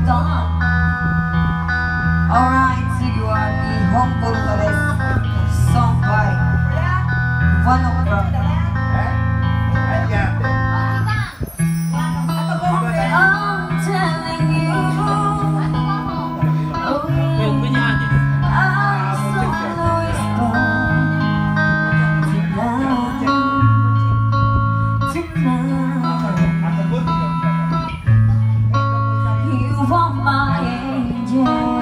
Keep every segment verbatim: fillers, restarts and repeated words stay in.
Alright, 次は日本語歌です。Song by Vanokra. I'm telling you, oh, I saw Louis Vuitton tonight, tonight. You are my angel.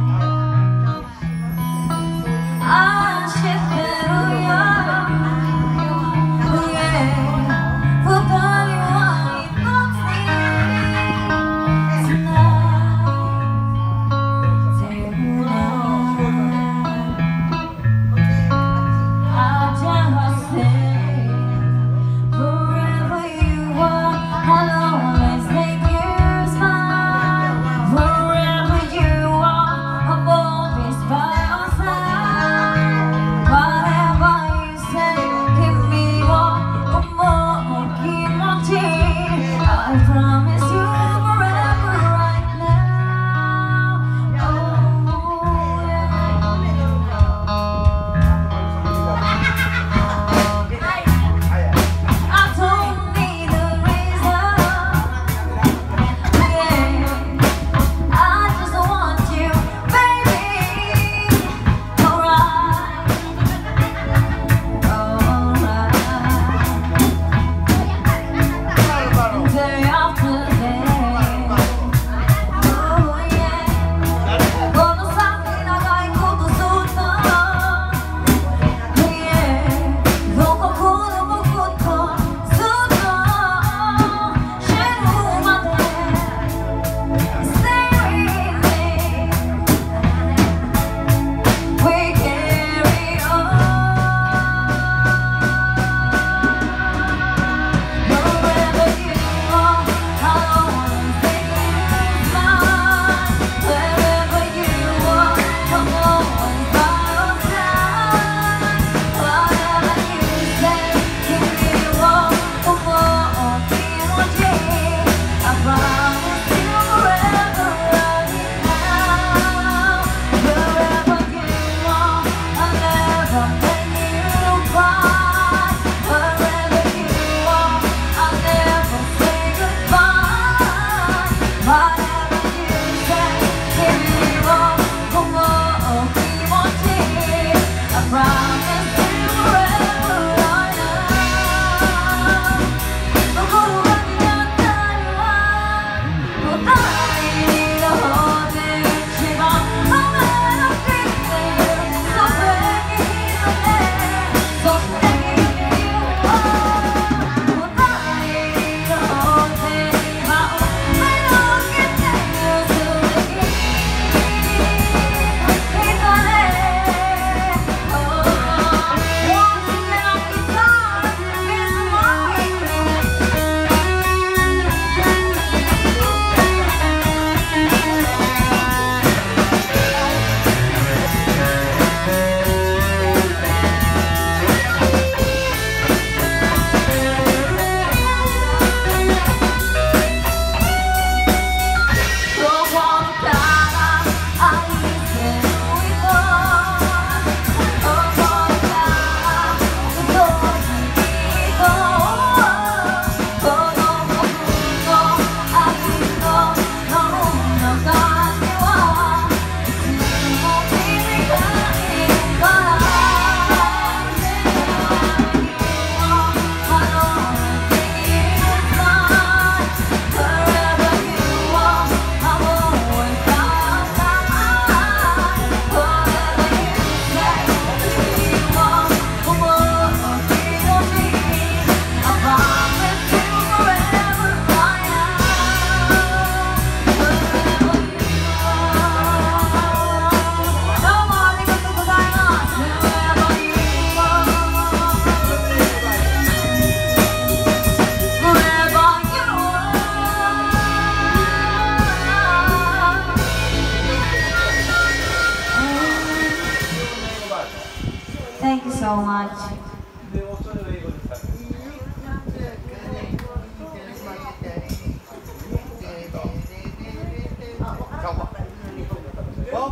Thank you so much.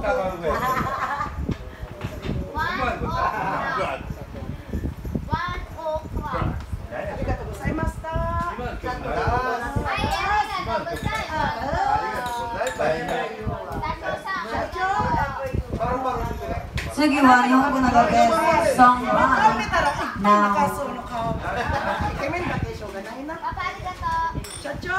次は日本語の曲です。ソングはな社長。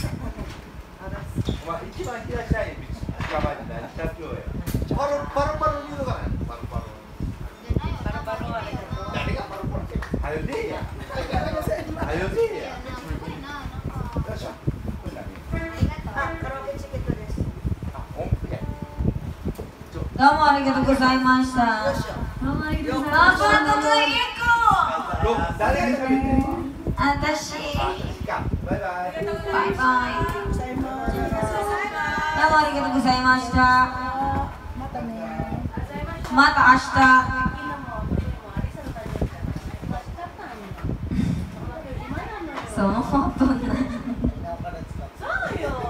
お前一番東社員捕まえて何社長や。パロパロパロ言うのかね。パロパロ。パロパロは誰がパロパロ。はよでえや。はよでえや。よっしゃ。これ何？あ、カラオケチケットです。あ、音符や。 どうもありがとうございました。どうもありがとうございました。 誰が喋ってんの？ 私。 バイバイ。 バイバイ。どうもありがとうございました。またね。また明日。そう、本当に。そうよ。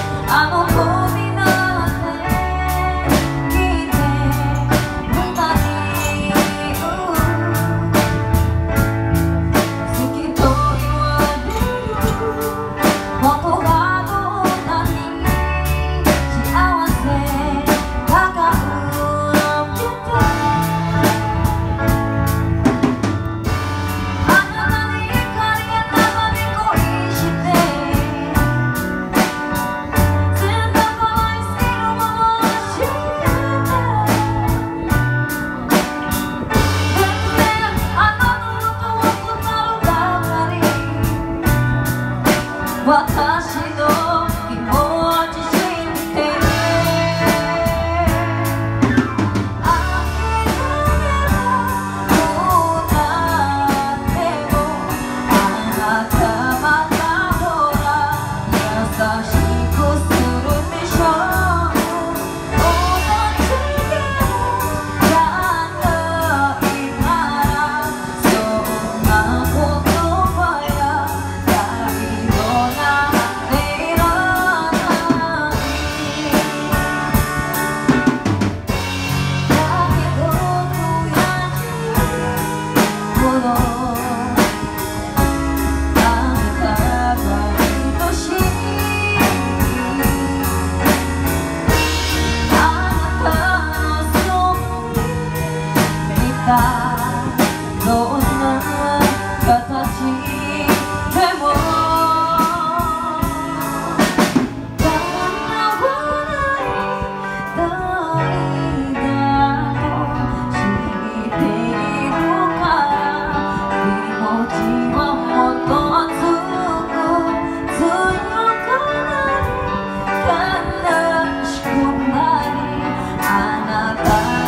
あの子になって聞いてみたいどんな形でも叶わない代だと知っているから気持ちはもっと熱く強くなり悲しくなりあなた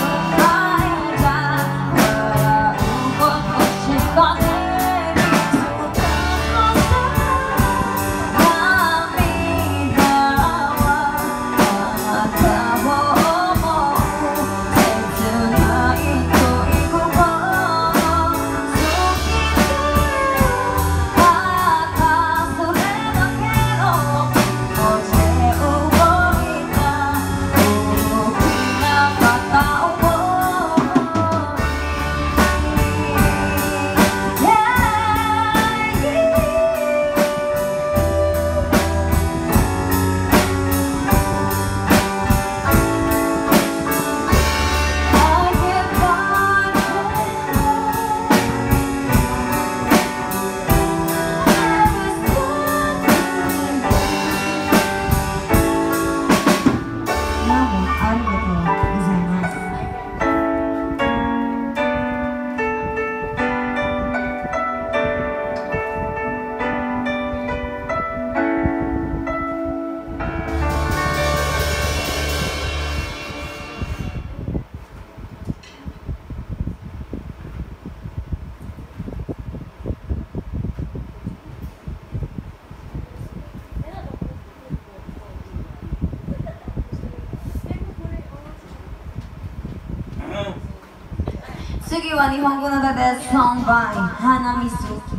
次は日本語の歌です。ソンバイ花見好き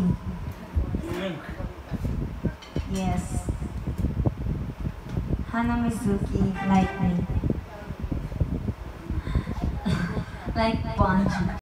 Yes 花見好き Like me Like bunch